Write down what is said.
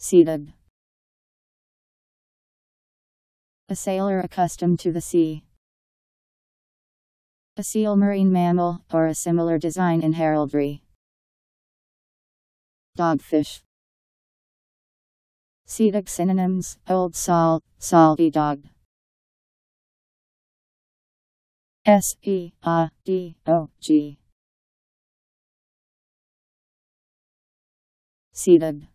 Seadog. A sailor accustomed to the sea. A seal, marine mammal, or a similar design in heraldry. Dogfish. Seadog synonyms: old salt, salty dog. Seadog. Seadog.